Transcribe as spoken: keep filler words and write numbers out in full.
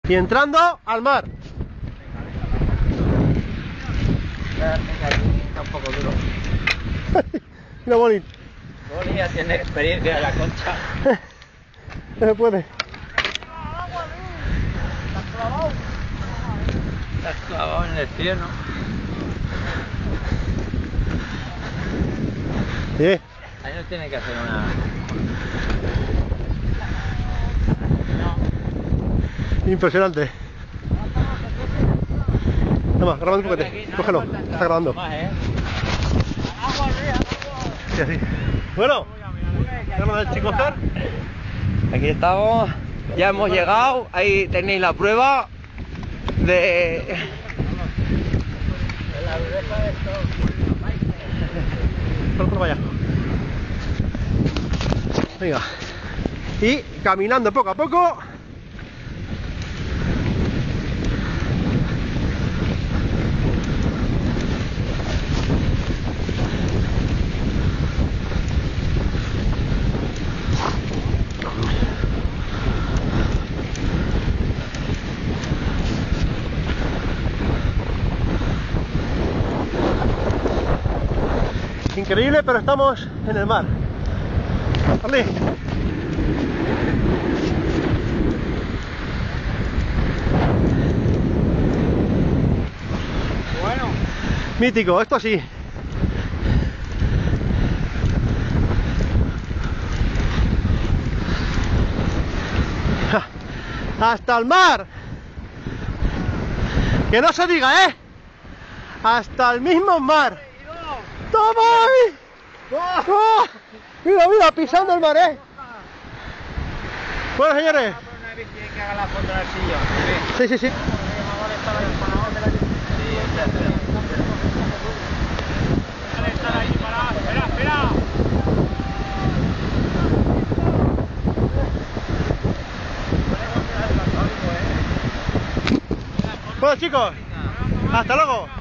Y entrando al mar. Está un poco duro. Mira, Boli. Boli ya tiene experiencia de la concha. No se puede. Estás clavado en el cielo. Sí. Ahí no tiene que hacer una... Impresionante. Toma, grabando un poquete. Cógelo, está grabando. Sí, así. Bueno, ¿tenemos el chico Oscar? Aquí estamos, ya hemos llegado, ahí tenéis la prueba de... Por por vaya. Venga. Y caminando poco a poco. Increíble, pero estamos en el mar. ¿Vale? Bueno. Mítico, esto sí. ¡Hasta el mar! Que no se diga, ¿eh? Hasta el mismo mar. ¡Toma ahí! ¡Oh! Mira, mira, pisando el mar, ¿eh? Bueno, señores. Sí, sí, sí. Bueno, chicos, hasta luego.